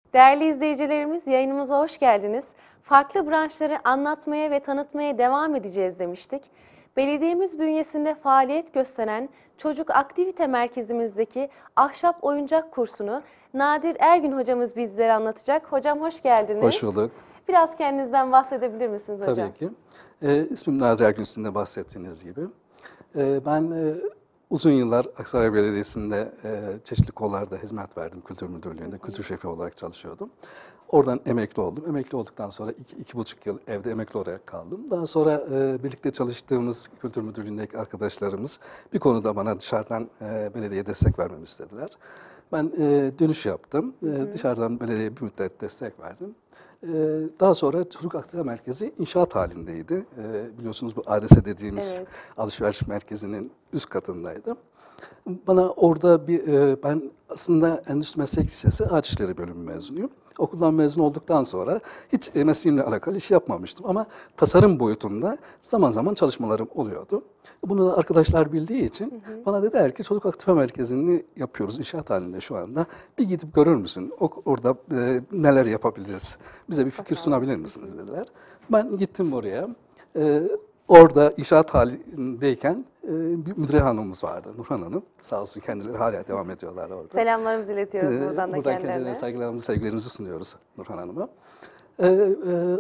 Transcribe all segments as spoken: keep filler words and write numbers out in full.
Değerli izleyicilerimiz, yayınımıza hoş geldiniz. Farklı branşları anlatmaya ve tanıtmaya devam edeceğiz demiştik. Belediyemiz bünyesinde faaliyet gösteren Çocuk Aktivite Merkezimizdeki ahşap oyuncak kursunu Nadir Ergün hocamız bizlere anlatacak. Hocam hoş geldiniz. Hoş bulduk. Biraz kendinizden bahsedebilir misiniz hocam? Tabii ki. E, ismim Nadir Ergün, sizin de bahsettiğiniz gibi. E, ben e, uzun yıllar Aksaray Belediyesi'nde e, çeşitli kollarda hizmet verdim. Kültür Müdürlüğü'nde kültür şefi olarak çalışıyordum. Oradan emekli oldum. Emekli olduktan sonra iki, iki buçuk yıl evde emekli olarak kaldım. Daha sonra e, birlikte çalıştığımız Kültür Müdürlüğü'ndeki arkadaşlarımız bir konuda bana dışarıdan e, belediyeye destek vermemi istediler. Ben e, dönüş yaptım. E, dışarıdan belediyeye bir müddet destek verdim. Daha sonra Çocuk Aktivite Merkezi inşaat halindeydi. Biliyorsunuz bu A D S dediğimiz Evet. alışveriş merkezinin üst katındaydı. Bana orada bir, ben aslında Endüstri Meslek Lisesi Ağaç İşleri Bölümü mezunuyum. Okuldan mezun olduktan sonra hiç mesleğimle alakalı iş yapmamıştım ama tasarım boyutunda zaman zaman çalışmalarım oluyordu. Bunu da arkadaşlar bildiği için hı hı. bana dediler ki Çocuk Aktivite Merkezi'ni yapıyoruz inşaat halinde şu anda. Bir gidip görür müsün? O, orada e, neler yapabiliriz? Bize bir fikir sunabilir misiniz dediler. Ben gittim oraya. E, orada inşaat halindeyken e, bir müdüre hanımımız vardı, Nurhan Hanım. Sağ olsun kendileri hala devam ediyorlar orada. Selamlarımızı iletiyoruz Ee, buradan da buradan kendilerine. kendilerine saygılarımızı, sevgilerimizi sunuyoruz Nurhan Hanım'a. Ee, e,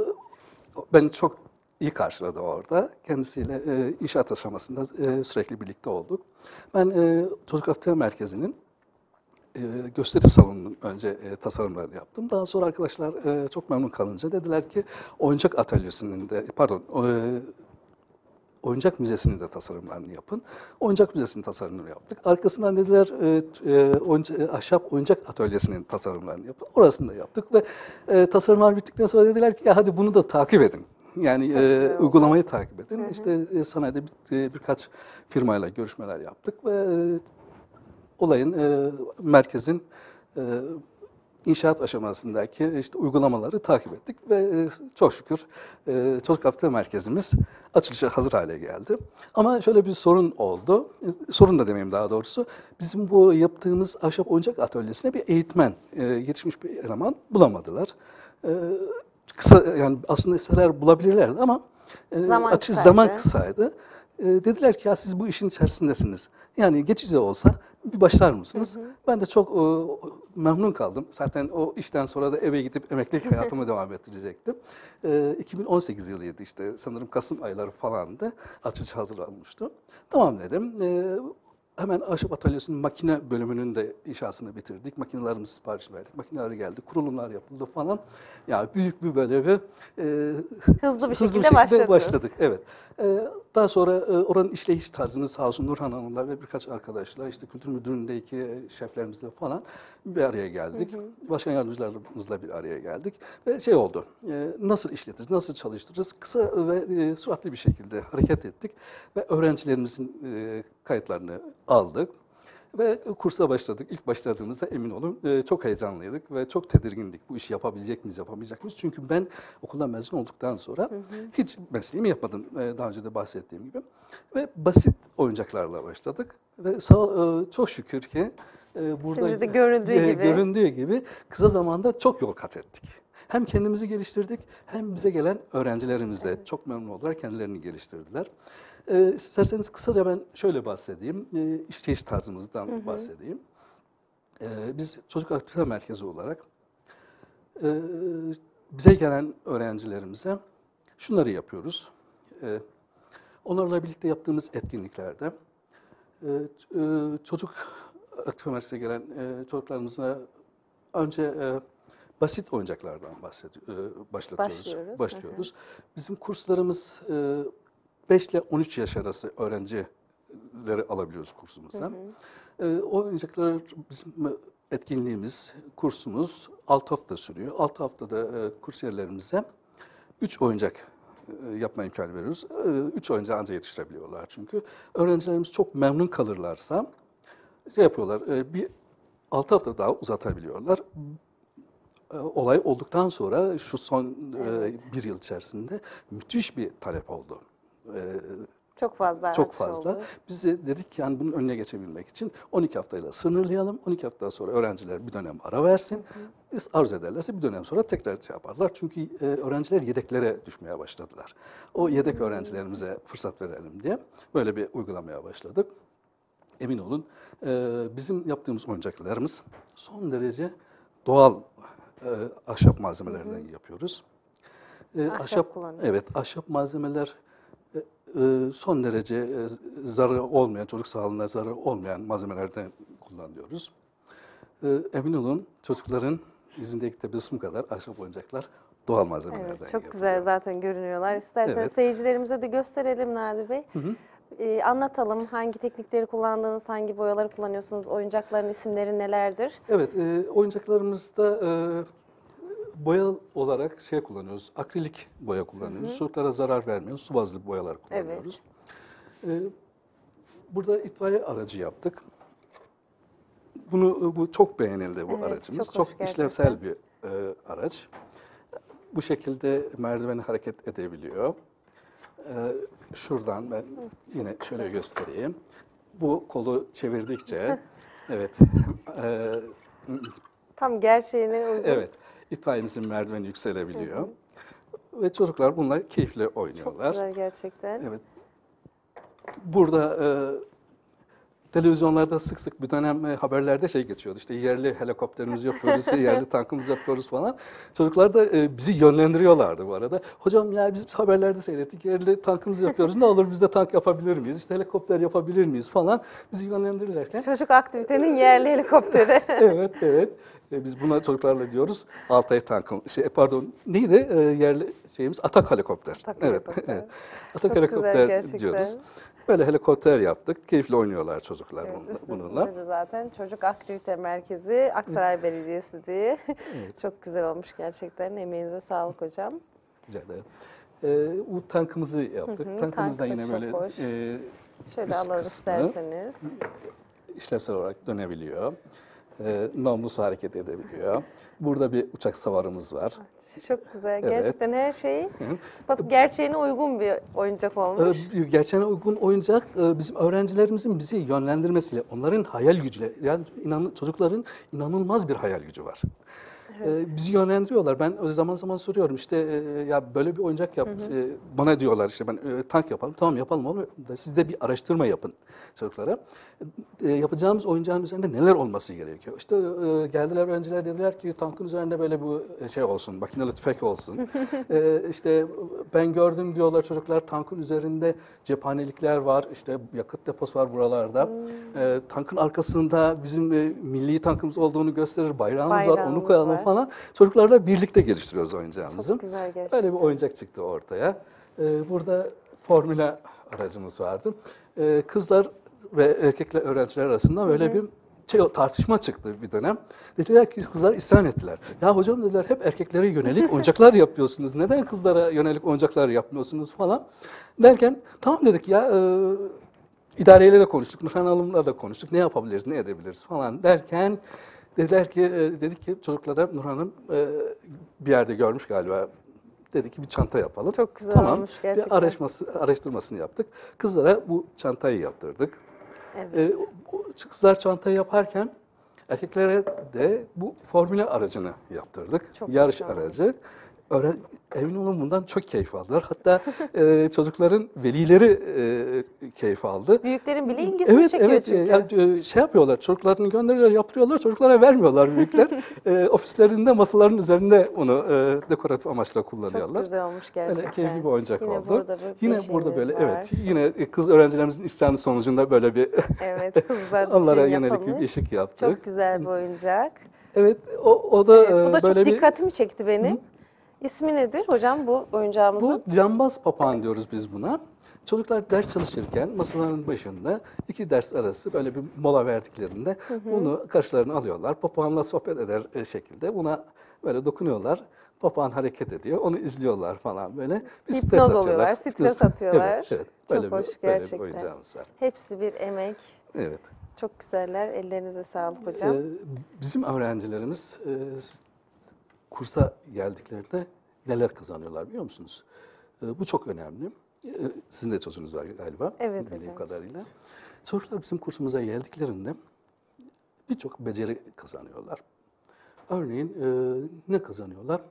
beni çok iyi karşıladı orada. Kendisiyle e, inşaat aşamasında e, sürekli birlikte olduk. Ben e, Çocuk Aktivite Merkezi'nin e, gösteri salonunun önce e, tasarımlarını yaptım. Daha sonra arkadaşlar e, çok memnun kalınca dediler ki oyuncak atölyesinin de, pardon, e, Oyuncak Müzesi'nin de tasarımlarını yapın. Oyuncak Müzesi'nin tasarımlarını yaptık. Arkasından dediler e, e, oyunca, ahşap oyuncak atölyesinin tasarımlarını yapın. Orasını da yaptık ve e, tasarımlar bittikten sonra dediler ki ya hadi bunu da takip edin. Yani e, uygulamayı takip edin. Hı hı. İşte e, sanayide bir, e, birkaç firmayla görüşmeler yaptık ve e, olayın e, merkezin e, İnşaat aşamasındaki işte uygulamaları takip ettik ve e, çok şükür e, Çocuk Aktivite Merkezimiz açılışa hazır hale geldi. Ama şöyle bir sorun oldu, e, sorun da demeyeyim daha doğrusu, bizim bu yaptığımız ahşap oyuncak atölyesine bir eğitmen, e, yetişmiş bir eleman bulamadılar. E, kısa yani aslında isteseler bulabilirlerdi ama e, Zaman açı kısaydı. zaman kısaydı. E, dediler ki ya siz bu işin içerisindesiniz. Yani geçici olsa bir başlar mısınız? Hı hı. Ben de çok e, memnun kaldım. Zaten o işten sonra da eve gidip emeklilik hayatımı devam ettirecektim. E, iki bin on sekiz yılıydı işte, sanırım Kasım ayları falandı. Açılış hazır olmuştu. Tamam dedim. E, Hemen ahşap atölyesinin makine bölümünün de inşasını bitirdik. Makinelerimizi sipariş verdik. Makineler geldi, kurulumlar yapıldı falan. Ya yani büyük bir böyle bir e, hızlı bir hızlı şekilde, bir şekilde başladık. Evet. E, daha sonra e, oranın işleyiş tarzını sağ olsun Nurhan Hanım'la ve birkaç arkadaşla işte Kültür Müdürlüğü'ndeki şeflerimizle falan bir araya geldik. Hı hı. Başkan yardımcılarımızla bir araya geldik. Ve şey oldu, e, nasıl işletiriz, nasıl çalıştırırız? Kısa ve e, süratli bir şekilde hareket ettik. Ve öğrencilerimizin e, kayıtlarını aldık ve kursa başladık. İlk başladığımızda emin olun e, çok heyecanlıydık ve çok tedirgindik. Bu işi yapabilecek miyiz, yapamayacak mıyız? Çünkü ben okuldan mezun olduktan sonra hı hı. hiç mesleğimi yapmadım. E, daha önce de bahsettiğim gibi. Ve basit oyuncaklarla başladık. Ve sağ, e, çok şükür ki e, burada Şimdi de göründüğü e, gibi. göründüğü gibi kısa zamanda çok yol kat ettik. Hem kendimizi geliştirdik hem bize gelen öğrencilerimiz de evet. çok memnun oldular, kendilerini geliştirdiler. Ee, isterseniz kısaca ben şöyle bahsedeyim, ee, işleyiş tarzımızdan hı hı. bahsedeyim. Ee, biz Çocuk Aktivite Merkezi olarak e, bize gelen öğrencilerimize şunları yapıyoruz. Ee, onlarla birlikte yaptığımız etkinliklerde e, e, Çocuk Aktivite Merkezi'ne gelen e, çocuklarımıza önce e, basit oyuncaklardan bahsediyoruz, başlatıyoruz, başlıyoruz. başlıyoruz. Hı hı. Bizim kurslarımız beş ile on üç yaş arası öğrencileri alabiliyoruz kursumuzdan. Hı hı. O oyuncaklar bizim etkinliğimiz, kursumuz altı hafta sürüyor. altı haftada kursiyerlerimize üç oyuncak yapma imkanı veriyoruz. üç oyuncağı ancak yetiştirebiliyorlar çünkü. Öğrencilerimiz çok memnun kalırlarsa şey yapıyorlar, bir altı hafta daha uzatabiliyorlar. Olay olduktan sonra şu son evet. bir yıl içerisinde müthiş bir talep oldu. Çok fazla Çok artış fazla. oldu. Biz de dedik ki yani bunun önüne geçebilmek için on iki haftayla sınırlayalım. on iki hafta sonra öğrenciler bir dönem ara versin. Hı hı. Biz arzu ederlerse bir dönem sonra tekrar şey yaparlar. Çünkü e, öğrenciler yedeklere düşmeye başladılar. O yedek öğrencilerimize fırsat verelim diye böyle bir uygulamaya başladık. Emin olun e, bizim yaptığımız oyuncaklarımız son derece doğal e, ahşap malzemelerden hı hı. yapıyoruz. E, ahşap, ahşap kullanıyoruz. Evet, ahşap malzemeler e, son derece e, zararı olmayan, çocuk sağlığına zararı olmayan malzemelerden kullanıyoruz. E, emin olun çocukların yüzündeki tebessüm kadar ahşap oyuncaklar doğal malzemelerden Evet, çok yapılıyor. güzel zaten görünüyorlar. İsterseniz Evet. seyircilerimize de gösterelim Nadir Bey. Hı hı. Ee, anlatalım hangi teknikleri kullandığınız, hangi boyaları kullanıyorsunuz, oyuncakların isimleri nelerdir? Evet, e, oyuncaklarımızda e, boya olarak şey kullanıyoruz, akrilik boya kullanıyoruz. Hı hı. Çocuklara zarar vermiyoruz, su bazlı boyalar kullanıyoruz. Evet. E, burada itfaiye aracı yaptık. Bunu bu çok beğenildi bu evet, aracımız. Çok, çok işlevsel bir e, araç. Bu şekilde merdiveni hareket edebiliyor. E, şuradan ben yine şöyle göstereyim. Bu kolu çevirdikçe evet. E, Tam gerçeğine uygun. Evet. İtfaiyemizin merdiveni yükselebiliyor. Hı hı. Ve çocuklar bununla keyifle oynuyorlar. Çok güzel gerçekten. Evet. Burada e, televizyonlarda sık sık bir dönem e, haberlerde şey geçiyordu. İşte yerli helikopterimizi yapıyoruz, yerli tankımızı yapıyoruz falan. Çocuklar da e, bizi yönlendiriyorlardı bu arada. Hocam ya biz haberlerde seyrettik, yerli tankımızı yapıyoruz. Ne olur biz de tank yapabilir miyiz? İşte helikopter yapabilir miyiz falan. Bizi yönlendirirlerken. Çocuk aktivitenin yerli helikopteri. Evet, evet. E, biz buna çocuklarla diyoruz. Altay tankım, şey pardon neydi e, yerli şeyimiz? Atak helikopter. Atak evet, helikopter. evet. Atak Çok helikopter diyoruz. Böyle helikopter yaptık. Keyifli oynuyorlar çocuklar evet, bununla. Zaten çocuk aktivite merkezi Aksaray evet. Belediyesi diye. Evet. Çok güzel olmuş gerçekten. Emeğinize sağlık hocam. Rica ederim. Ee, bu tankımızı yaptık. Hı hı, Tankımız da yine böyle e, şöyle alalım isterseniz. İşlevsel olarak dönebiliyor. E, namlusu hareket edebiliyor. Burada bir uçak savarımız var. Çok güzel. Evet. Gerçekten her şey tıpatıp gerçeğine uygun bir oyuncak olmuş. E, gerçeğine uygun oyuncak e, bizim öğrencilerimizin bizi yönlendirmesiyle, onların hayal gücüyle, yani inan, çocukların inanılmaz bir hayal gücü var. Evet. Ee, bizi yönlendiriyorlar. Ben zaman zaman soruyorum işte e, ya böyle bir oyuncak yap. Hı hı. E, bana diyorlar işte ben e, tank yapalım. Tamam yapalım oğlum. Siz de bir araştırma yapın çocuklara. E, yapacağımız oyuncağın üzerinde neler olması gerekiyor? İşte e, geldiler öğrenciler dediler ki tankın üzerinde böyle bu şey olsun, makineli tüfek olsun. e, işte ben gördüm diyorlar çocuklar tankın üzerinde cephanelikler var. İşte yakıt deposu var buralarda. Hmm. E, tankın arkasında bizim e, milli tankımız olduğunu gösterir. Bayrağımız, Bayrağımız var. Onu koyalım var. falan. Çocuklarla birlikte geliştiriyoruz oyuncağımızı. Çok güzel gerçekten. Öyle bir oyuncak çıktı ortaya. Ee, burada formüle aracımız vardı. Ee, kızlar ve erkekler öğrenciler arasında böyle hı hı. bir şey, tartışma çıktı bir dönem. Dediler ki kızlar isyan ettiler. Ya hocam dediler hep erkeklere yönelik oyuncaklar yapıyorsunuz. Neden kızlara yönelik oyuncaklar yapmıyorsunuz falan. Derken tamam dedik ya e, idareyle de konuştuk. Nurhan Hanım'la da konuştuk. Ne yapabiliriz, ne edebiliriz falan derken dediler ki, dedik ki çocuklara Nurhan Hanım bir yerde görmüş galiba. Dedi ki bir çanta yapalım. Çok güzel tamam. olmuş gerçekten. Bir araştırması, araştırmasını yaptık. Kızlara bu çantayı yaptırdık. Evet. Ee, kızlar çantayı yaparken erkeklere de bu formüle aracını yaptırdık. Çok Yarış güzel. aracı. Öğren, emin olun bundan çok keyif aldılar. Hatta e, çocukların velileri e, keyif aldı. Büyüklerin bile ilgisini evet, çekiyor evet, çünkü. Yani, şey yapıyorlar, çocuklarını gönderiyorlar, yaptırıyorlar, çocuklara vermiyorlar büyükler. e, ofislerinde, masaların üzerinde onu e, dekoratif amaçla kullanıyorlar. Çok güzel olmuş gerçekten. Yani keyifli bir oyuncak yine oldu. Burada yine burada böyle, var. evet, yine kız öğrencilerimizin isyanı sonucunda böyle bir evet, kızlar onlara şey yönelik yapılmış. bir eşik yaptık. Çok güzel bir oyuncak. Evet, o, o da evet, bu da böyle çok bir... dikkatimi çekti benim. Hı? İsmi nedir hocam bu oyuncağımızın? Bu cambaz papağan diyoruz biz buna. Çocuklar ders çalışırken masaların başında iki ders arası böyle bir mola verdiklerinde hı hı. bunu karşılarına alıyorlar. Papağanla sohbet eder şekilde buna böyle dokunuyorlar. Papağan hareket ediyor. Onu izliyorlar falan böyle. Bir stres atıyorlar. oluyorlar, stres atıyorlar. Evet, evet. Böyle Çok bir, hoş böyle gerçekten. bir oyuncağımız var. Hepsi bir emek. Evet. Çok güzeller. Ellerinize sağlık hocam. Ee, bizim öğrencilerimiz e, kursa geldiklerinde neler kazanıyorlar biliyor musunuz? E, bu çok önemli. e, sizin de çocuğunuz var galiba, Evet bildiğim hocam. kadarıyla. Çocuklar bizim kursumuza geldiklerinde birçok beceri kazanıyorlar. Örneğin e, ne kazanıyorlar?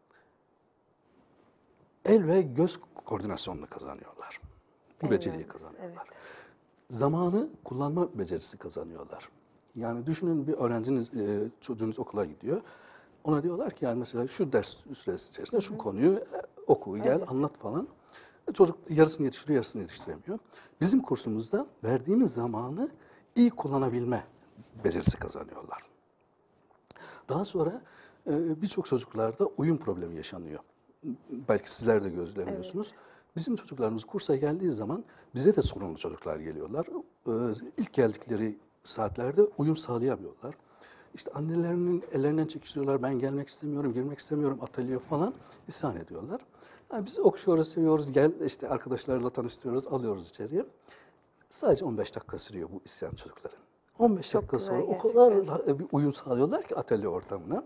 El ve göz koordinasyonunu kazanıyorlar. Bu El beceriyi ve göz, kazanıyorlar. evet. Zamanı kullanma becerisi kazanıyorlar. Yani düşünün, bir öğrenciniz, e, çocuğunuz okula gidiyor. Ona diyorlar ki yani mesela şu ders süresi içerisinde şu konuyu e, oku, gel, Evet. anlat falan. Çocuk yarısını yetiştiriyor, yarısını yetiştiremiyor. Bizim kursumuzda verdiğimiz zamanı iyi kullanabilme becerisi kazanıyorlar. Daha sonra e, birçok çocuklarda uyum problemi yaşanıyor. Belki sizler de gözlemliyorsunuz. Bizim çocuklarımız kursa geldiği zaman bize de sorunlu çocuklar geliyorlar. E, ilk geldikleri saatlerde uyum sağlayamıyorlar. İşte annelerinin ellerinden çekiştiriyorlar. Ben gelmek istemiyorum, girmek istemiyorum atölye falan, isyan ediyorlar. Yani biz okşuyoruz, seviyoruz, gel işte arkadaşlarla tanıştırıyoruz, alıyoruz içeriye. Sadece on beş dakika sürüyor bu isyan çocukların. on beş Çok dakika güzel sonra o gerçekten. kadar ra- bir uyum sağlıyorlar ki atölye ortamına.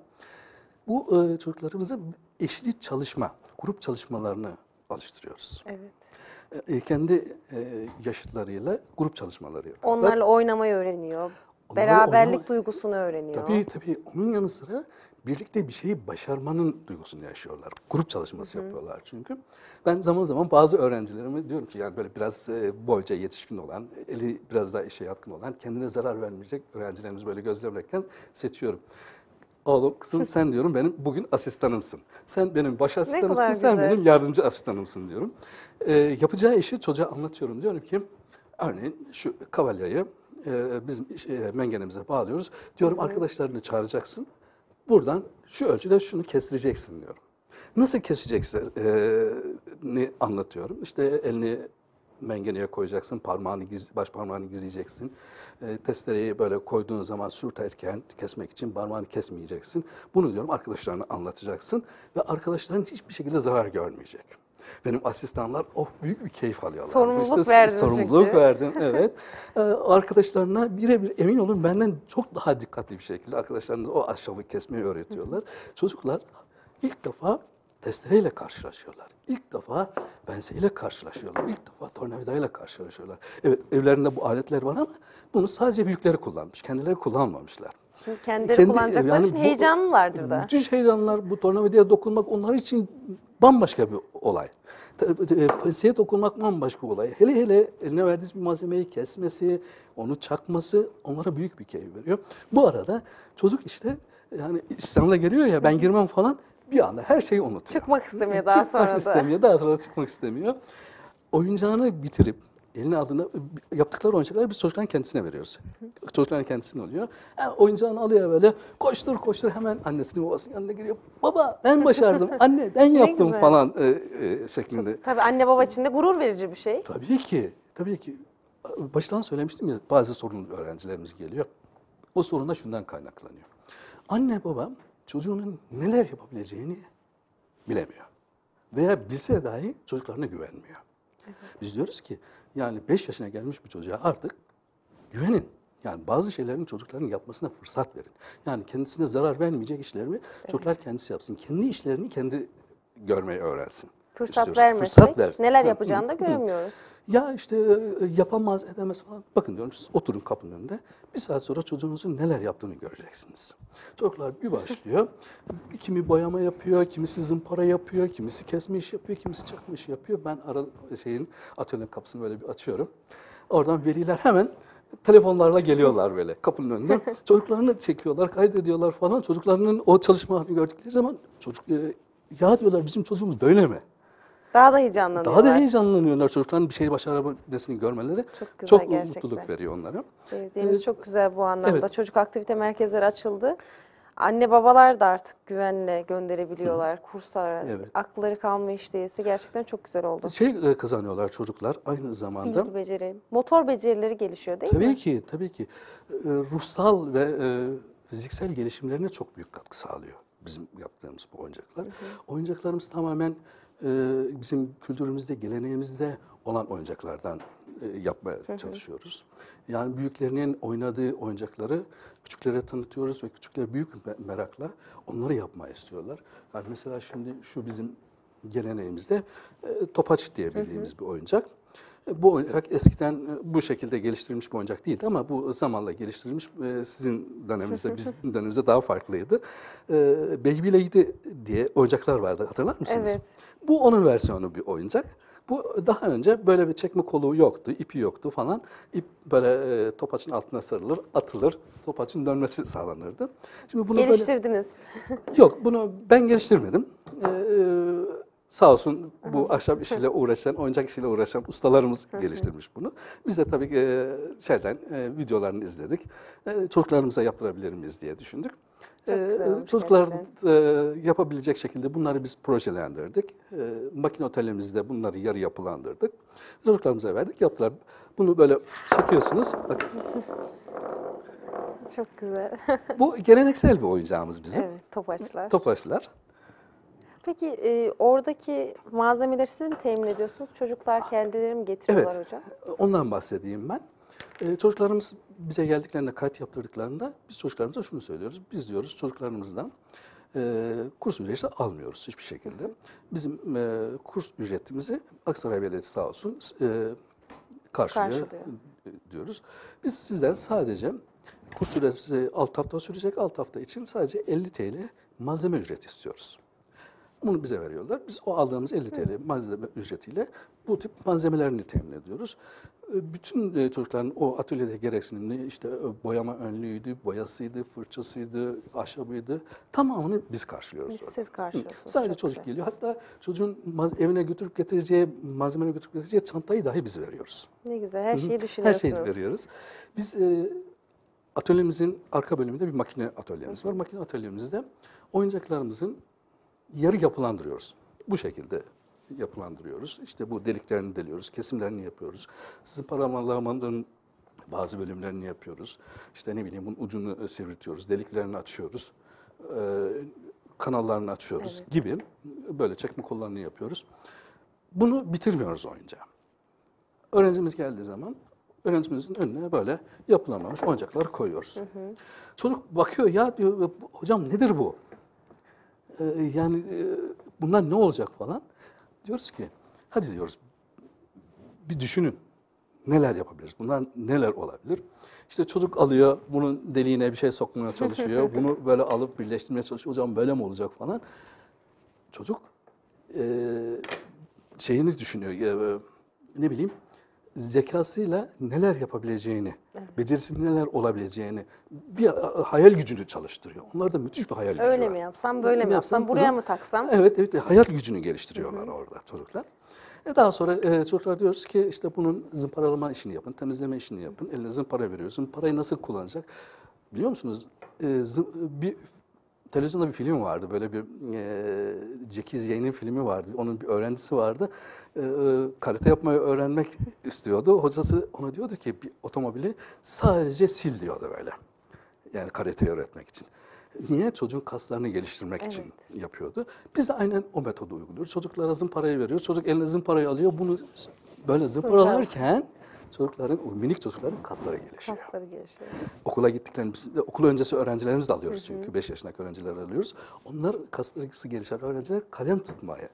Bu e, çocuklarımıza eşli çalışma, grup çalışmalarını alıştırıyoruz. Evet. E, kendi e, yaşıtlarıyla grup çalışmaları yapıyorlar. Onlarla oynamayı öğreniyor. Onlarla Beraberlik oynama- duygusunu öğreniyor. Tabii tabii, onun yanı sıra birlikte bir şeyi başarmanın duygusunu yaşıyorlar. Grup çalışması yapıyorlar çünkü. Ben zaman zaman bazı öğrencilerime diyorum ki yani böyle biraz e, boyca yetişkin olan, eli biraz daha işe yatkın olan, kendine zarar vermeyecek öğrencilerimizi böyle gözlemlerken seçiyorum. Oğlum, kızım, sen diyorum benim bugün asistanımsın. Sen benim baş asistanımsın, kadar sen güzel. benim yardımcı asistanımsın diyorum. Ee, yapacağı işi çocuğa anlatıyorum. Diyorum ki örneğin şu kavalyayı e, biz e, mengenemize bağlıyoruz. Diyorum arkadaşlarını çağıracaksın. Buradan şu ölçüde şunu kestireceksin diyorum. Nasıl keseceksin e, ne anlatıyorum. İşte elini mengeneye koyacaksın, parmağını giz, baş parmağını gizleyeceksin. E, testereyi böyle koyduğun zaman sürterken kesmek için parmağını kesmeyeceksin. Bunu diyorum arkadaşlarına anlatacaksın ve arkadaşların hiçbir şekilde zarar görmeyecek. Benim asistanlar oh büyük bir keyif alıyorlar. Sorumluluk İşte verdin sorumluluk çünkü. verdim, evet. Ee, arkadaşlarına birebir emin olun benden çok daha dikkatli bir şekilde arkadaşlarınız o ahşabı kesmeyi öğretiyorlar. Çocuklar ilk defa testereyle karşılaşıyorlar. İlk defa penseyle karşılaşıyorlar. İlk defa tornavidayla karşılaşıyorlar. Evet, evlerinde bu aletler var ama bunu sadece büyükleri kullanmış. Kendileri kullanmamışlar. Şimdi kendileri Kendi- kullanacaklar yani için bu- heyecanlılardır da. Müthiş heyecanlar. Bu tornavidaya dokunmak onlar için bambaşka bir olay. Penseye dokunmak bambaşka bir olay. Hele hele eline verdiğiniz bir malzemeyi kesmesi, onu çakması onlara büyük bir keyif veriyor. Bu arada çocuk işte yani İslam'da geliyor ya ben girmem falan, bir anda her şeyi unutuyor. Çıkmak istemiyor daha sonra da. Çıkmak istemiyor, daha sonra çıkmak istemiyor. Oyuncağını bitirip eline aldığında yaptıkları oyuncakları biz çocukların kendisine veriyoruz. Çocukların kendisine oluyor. Yani oyuncağını alıyor böyle koştur koştur hemen annesinin babasının yanına geliyor. Baba ben başardım, anne ben yaptım güzel. falan e, e, şeklinde. Tabii anne baba için de gurur verici bir şey. Tabii ki, tabii ki. Baştan söylemiştim ya, bazı sorunlu öğrencilerimiz geliyor. O sorun da şundan kaynaklanıyor. Anne baba çocuğunun neler yapabileceğini bilemiyor. Veya bilse dahi çocuklarına güvenmiyor. Biz diyoruz ki yani beş yaşına gelmiş bir çocuğa artık güvenin. Yani bazı şeylerin çocukların yapmasına fırsat verin. Yani kendisine zarar vermeyecek işlerini çocuklar kendisi yapsın. Kendi işlerini kendi görmeyi öğrensin. Fırsat İstiyoruz. vermesek Fırsat versin. neler Ha, yapacağını da hı, hı. göremiyoruz. Ya işte e, yapamaz, edemez falan. Bakın diyorum siz oturun kapının önünde. Bir saat sonra çocuğunuzun neler yaptığını göreceksiniz. Çocuklar bir başlıyor. Kimi boyama yapıyor, kimisi zımpara yapıyor, kimisi kesme işi yapıyor, kimisi çakma işi yapıyor. Ben ara şeyin atölyenin kapısını böyle bir açıyorum. Oradan veliler hemen telefonlarla geliyorlar böyle kapının önüne. Çocuklarını çekiyorlar, kaydediyorlar falan. Çocuklarının o çalışmalarını gördükleri zaman çocuk e, ya diyorlar bizim çocuğumuz böyle mi? Daha da heyecanlanıyorlar. Daha da heyecanlanıyorlar çocukların bir şey başarabilmesini görmeleri. Çok güzel Çok gerçekten. mutluluk veriyor onlara. Belediyemiz Ee, çok güzel bu anlamda. evet. Çocuk aktivite merkezleri açıldı. Anne babalar da artık güvenle gönderebiliyorlar kurslara. Evet. Akılları kalma işteyesi gerçekten çok güzel oldu. Şey e, kazanıyorlar çocuklar aynı zamanda. Bilgi beceri, motor becerileri gelişiyor değil Tabii mi? ki, tabii ki. Ee, ruhsal ve e, fiziksel gelişimlerine çok büyük katkı sağlıyor bizim yaptığımız bu oyuncaklar. Hı hı. Oyuncaklarımız tamamen e, bizim kültürümüzde, geleneğimizde olan oyuncaklardan e, yapmaya hı hı. çalışıyoruz. Yani büyüklerinin oynadığı oyuncakları küçüklere tanıtıyoruz ve küçükler büyük bir merakla onları yapmayı istiyorlar. Yani mesela şimdi şu bizim geleneğimizde e, topaç diye bildiğimiz bir oyuncak. E, Bu oyuncak eskiden e, bu şekilde geliştirilmiş bir oyuncak değildi ama bu zamanla geliştirilmiş. E, Sizin döneminizde, bizim dönemimizde daha farklıydı. E, Beyblade diye oyuncaklar vardı, hatırlar mısınız? Evet. Bu onun versiyonu bir oyuncak. Bu daha önce böyle bir çekme kolu yoktu, ipi yoktu falan. İp böyle e, topaçın altına sarılır, atılır, topaçın dönmesi sağlanırdı. Şimdi bunu böyle Geliştirdiniz. yok, bunu ben geliştirmedim. Ee, sağ olsun bu ahşap işiyle uğraşan, oyuncak işiyle uğraşan ustalarımız geliştirmiş bunu. Biz de tabii e, şeyden e, videolarını izledik. E, çocuklarımıza yaptırabilir miyiz diye düşündük. Çok E, güzel olmuş çocuklar gerçekten. e, yapabilecek şekilde bunları biz projelendirdik. E, makine otelimizde bunları yarı yapılandırdık. Çocuklarımıza verdik, yaptılar. Bunu böyle çekiyorsunuz. Bakın, Çok güzel. bu geleneksel bir oyuncağımız bizim. Evet, topaçlar. Topaçlar. Peki e, oradaki malzemeleri siz mi temin ediyorsunuz? Çocuklar kendileri mi getiriyorlar Evet, hocam? ondan bahsedeyim ben. Ee, çocuklarımız bize geldiklerinde, kayıt yaptırdıklarında biz çocuklarımıza şunu söylüyoruz. Biz diyoruz çocuklarımızdan e, kurs ücreti almıyoruz hiçbir şekilde. Bizim e, kurs ücretimizi Aksaray Belediyesi sağ olsun e, karşılıyor, Karşılıyor. diyoruz. Biz sizden sadece kurs süresi altı hafta sürecek. altı hafta için sadece elli T L malzeme ücreti istiyoruz. Bunu bize veriyorlar. Biz o aldığımız elli T L malzeme ücretiyle bu tip malzemelerini temin ediyoruz. E, Bütün e, çocukların o atölyede gereksinimli işte e, boyama önlüğüydü, boyasıydı, fırçasıydı, ahşabıydı tamamını biz karşılıyoruz. Biz orada. siz karşılıyorsunuz. Sadece Çok çocuk güzel. geliyor. Hatta çocuğun maz- evine götürüp getireceği, malzemeleri götürüp getireceği çantayı dahi biz veriyoruz. Ne güzel, her şeyi Her düşünüyorsunuz. şeyi veriyoruz. Biz e, atölyemizin arka bölümünde bir makine atölyemiz var. Makine atölyemizde oyuncaklarımızın yarı yapılandırıyoruz. Bu şekilde yapılandırıyoruz. İşte bu deliklerini deliyoruz, kesimlerini yapıyoruz. Sizin paramalarının bazı bölümlerini yapıyoruz. İşte ne bileyim bunun ucunu sivriltiyoruz, deliklerini açıyoruz, e, kanallarını açıyoruz Evet. gibi böyle çekme kollarını yapıyoruz. Bunu bitirmiyoruz oyuncağı. Öğrencimiz geldiği zaman öğrencimizin önüne böyle yapılanmamış oyuncakları koyuyoruz. Çocuk bakıyor ya diyor hocam nedir bu? Ee, yani e, bundan ne olacak falan. Diyoruz ki hadi diyoruz bir düşünün neler yapabiliriz? Bunlar neler olabilir? İşte çocuk alıyor bunun deliğine bir şey sokmaya çalışıyor. Bunu böyle alıp birleştirmeye çalışıyor. Hocam böyle mi olacak falan. Çocuk e, şeyini düşünüyor. E, ne bileyim zekasıyla neler yapabileceğini, becerisinin neler olabileceğini, bir hayal gücünü çalıştırıyor. Onlarda müthiş bir hayal gücü var. Öyle mi yapsam, böyle Ne mi yapsam, yapsam, buraya bunu- mı taksam? Evet, evet hayal gücünü geliştiriyorlar orada çocuklar. E daha sonra e, çocuklar diyoruz ki işte bunun zımparalama işini yapın, temizleme işini yapın. Eline zımpara veriyorsun. Parayı nasıl kullanacak? Biliyor musunuz? E, zı- bir televizyonda bir film vardı. Böyle bir e, Jackie Chan'in filmi vardı. Onun bir öğrencisi vardı. E, e, karate yapmayı öğrenmek istiyordu. Hocası ona diyordu ki bir otomobili sadece sil diyordu böyle. Yani karateyi öğretmek için. Niye? Çocuğun kaslarını geliştirmek için yapıyordu. Biz de aynen o metodu uyguluyoruz. Çocuklara zımparayı veriyoruz. Çocuk eline zımparayı alıyor. Bunu böyle zımparalarken çocukların, o minik çocukların kasları gelişiyor. Kasları gelişiyor. Okula gittiklerinde, biz de okul öncesi öğrencilerimizi de alıyoruz çünkü beş yaşındaki öğrencileri alıyoruz. Onlar kasları gelişen öğrenciler kalem tutmaya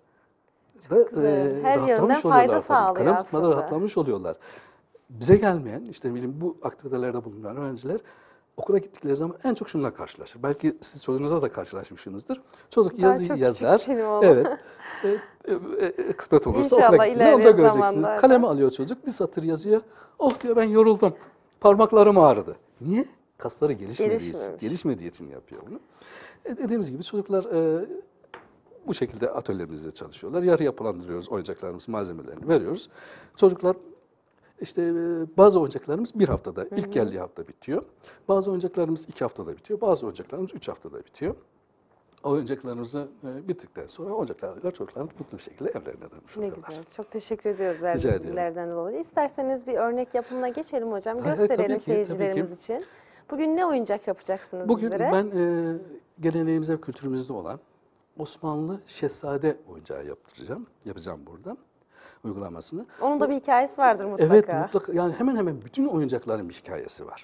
da güzel. e, Her rahatlamış yönden fayda oluyorlar tabii. sağlıyor Kalem tutmada aslında. rahatlamış oluyorlar. Bize gelmeyen, işte bileyim bu aktivitelerde bulunan öğrenciler okula gittikleri zaman en çok şununla karşılaşır. Belki siz çocuğunuzla da karşılaşmışsınızdır. Çocuk Daha yazıyı çok yazar. küçük benim oğlum. Evet. E, e, e, kısmet olursa İnşallah okula gittiğinde ilerleyen onu da göreceksiniz. zamanlarda. Kalemi alıyor çocuk, bir satır yazıyor. Oh diyor ben yoruldum. Parmaklarım ağrıdı. Niye? Kasları gelişmediği, Gelişmemiş. gelişmediği için yapıyor bunu. E, dediğimiz gibi çocuklar e, bu şekilde atölyemizde çalışıyorlar. Yarı yapılandırıyoruz oyuncaklarımız, malzemelerini veriyoruz. Çocuklar işte e, bazı oyuncaklarımız bir haftada, ilk geldiği hafta bitiyor. Bazı oyuncaklarımız iki haftada bitiyor. Bazı oyuncaklarımız üç haftada bitiyor. Oyuncaklarımızı e, bittikten sonra oyuncaklarla çocuklar mutlu bir şekilde evlerine dönmüş Ne oluyorlar. güzel. Çok teşekkür ediyoruz Rica verdiğiniz ediyorum. bilgilerden dolayı. İsterseniz bir örnek yapımına geçelim hocam. Hay hay, Gösterelim tabii ki, seyircilerimiz tabii için. Bugün ne oyuncak yapacaksınız Bugün bizlere? ben e, geleneğimizde ve kültürümüzde olan Osmanlı Şehzade oyuncağı yaptıracağım. Yapacağım burada uygulamasını. Onun da bir hikayesi vardır mutlaka. Evet mutlaka. Yani hemen hemen bütün oyuncakların bir hikayesi var.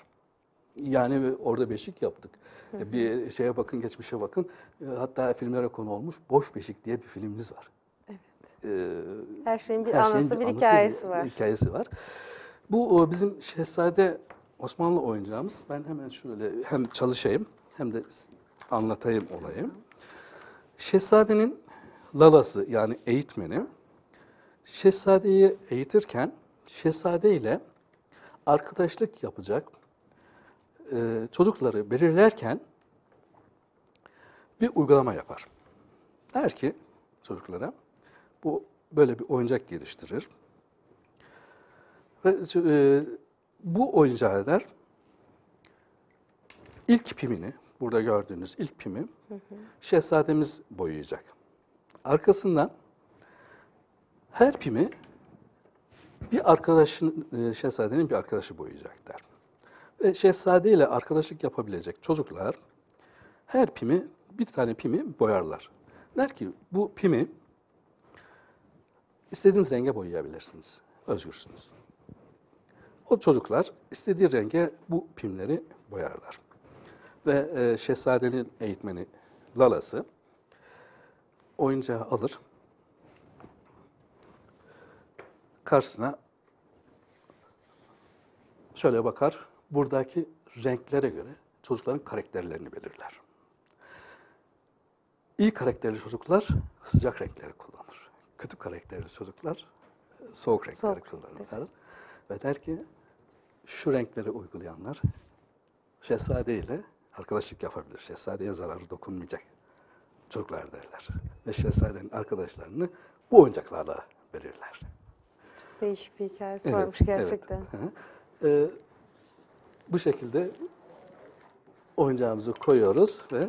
Yani orada beşik yaptık. Bir şeye bakın, geçmişe bakın. E, Hatta filmlere konu olmuş Boş Beşik diye bir filmimiz var. Evet. e, Her şeyin bir her şeyin anısı, bir anısı, hikayesi var. hikayesi var. Bu o, bizim Şehzade Osmanlı oyuncağımız. Ben hemen şöyle hem çalışayım hem de anlatayım olayı. Şehzadenin lalası yani eğitmeni, Şehzadeyi eğitirken Şehzade ile arkadaşlık yapacak e, çocukları belirlerken bir uygulama yapar. Der ki çocuklara, bu böyle bir oyuncak geliştirir. Ve e, bu oyuncağı der, ilk pimini, burada gördüğünüz ilk pimi hı hı. Şehzademiz boyayacak. Arkasından her pimi bir arkadaşın, e, Şehzadenin bir arkadaşı boyayacak der. Ve Şehzade ile arkadaşlık yapabilecek çocuklar her pimi, bir tane pimi boyarlar. Der ki bu pimi istediğiniz renge boyayabilirsiniz, özgürsünüz. O çocuklar istediği renge bu pimleri boyarlar. Ve e, Şehzadenin eğitmeni lalası oyuncağı alır, karşısına şöyle bakar, buradaki renklere göre çocukların karakterlerini belirler. İyi karakterli çocuklar sıcak renkleri kullanır. Kötü karakterli çocuklar soğuk renkleri Soğuk. kullanırlar. Ve der ki şu renkleri uygulayanlar Şehzade ile arkadaşlık yapabilir. Şehzadeye zararı dokunmayacak çocuklar derler. Ve Şehzadenin arkadaşlarını bu oyuncaklarla belirler. Değişik bir hikayesi Evet, varmış gerçekten. Evet. Ee, bu şekilde oyuncağımızı koyuyoruz ve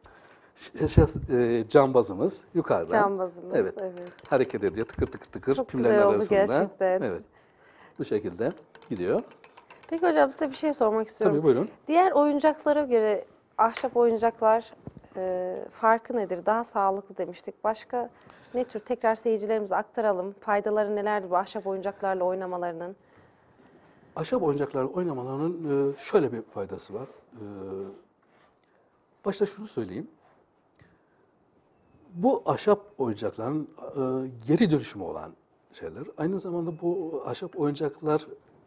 e, cambazımız yukarıdan. Cambazımız, evet, evet. hareket ediyor tıkır tıkır tıkır Çok pimlerin güzel oldu arasında. gerçekten. Evet. Bu şekilde gidiyor. Peki hocam, size bir şey sormak istiyorum. Tabii, buyurun. Diğer oyuncaklara göre ahşap oyuncaklar e, farkı nedir? Daha sağlıklı demiştik. Başka ne tür? Tekrar seyircilerimize aktaralım. Faydaları nelerdir bu ahşap oyuncaklarla oynamalarının? Ahşap oyuncaklarla oynamalarının e, şöyle bir faydası var. E, başta şunu söyleyeyim. Bu ahşap oyuncakların e, geri dönüşümü olan şeyler. Aynı zamanda bu ahşap oyuncaklar,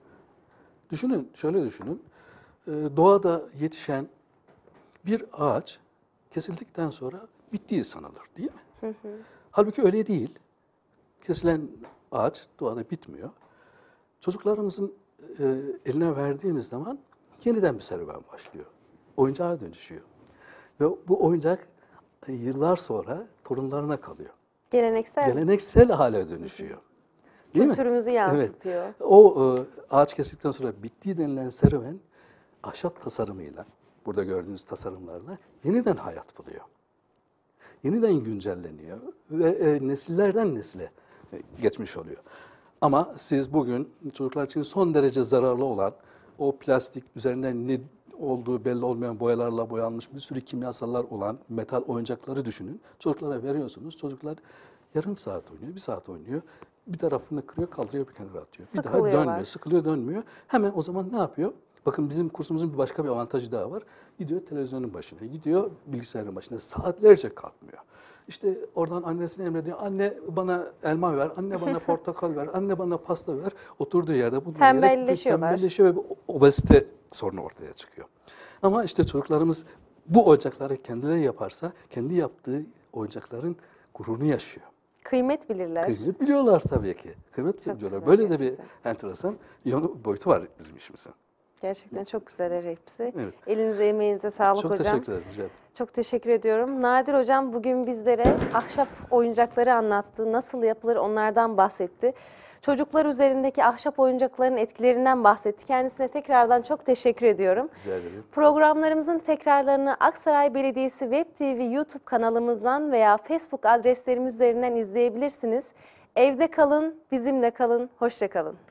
düşünün, şöyle düşünün. E, doğada yetişen bir ağaç kesildikten sonra bittiği sanılır, değil mi? Hı hı. Halbuki öyle değil. Kesilen ağaç doğada bitmiyor. Çocuklarımızın e, eline verdiğimiz zaman yeniden bir serüven başlıyor. Oyuncağa dönüşüyor. Ve bu oyuncak e, yıllar sonra torunlarına kalıyor. Geleneksel. Geleneksel hale dönüşüyor. Değil Kültürümüzü mi? yansıtıyor. Evet. O e, ağaç kesildikten sonra bittiği denilen serüven ahşap tasarımıyla, burada gördüğünüz tasarımlarla yeniden hayat buluyor. Yeniden güncelleniyor ve e, nesillerden nesile e, geçmiş oluyor. Ama siz bugün çocuklar için son derece zararlı olan o plastik üzerinden ne olduğu belli olmayan boyalarla boyanmış bir sürü kimyasallar olan metal oyuncakları düşünün. Çocuklara veriyorsunuz. Çocuklar yarım saat oynuyor, bir saat oynuyor. Bir tarafını kırıyor, kaldırıyor, bir kenara atıyor. Bir daha dönmüyor, sıkılıyor, dönmüyor. Hemen o zaman ne yapıyor? Bakın bizim kursumuzun bir başka bir avantajı daha var. Gidiyor televizyonun başına, gidiyor bilgisayarın başına. Saatlerce kalkmıyor. İşte oradan annesine emrediyor. Anne bana elma ver, anne bana portakal ver, anne bana pasta ver. Oturduğu yerde bu tembelleşiyorlar. Tembelleşiyor ve obezite sorunu ortaya çıkıyor. Ama işte çocuklarımız bu oyuncakları kendileri yaparsa, kendi yaptığı oyuncakların gururunu yaşıyor. Kıymet bilirler. Kıymet biliyorlar tabii ki. Kıymet Çok biliyorlar. güzel, Böyle gerçekten. de bir enteresan yönü, boyutu var bizim işimizin. Gerçekten çok güzel hepsi. Evet. Elinize emeğinize sağlık Çok hocam. teşekkür ederim. Rica ederim. Çok teşekkür ediyorum. Nadir hocam bugün bizlere ahşap oyuncakları anlattı. Nasıl yapılır onlardan bahsetti. Çocuklar üzerindeki ahşap oyuncakların etkilerinden bahsetti. Kendisine tekrardan çok teşekkür ediyorum. Rica ederim. Programlarımızın tekrarlarını Aksaray Belediyesi Web T V YouTube kanalımızdan veya Facebook adreslerimiz üzerinden izleyebilirsiniz. Evde kalın, bizimle kalın, hoşça kalın.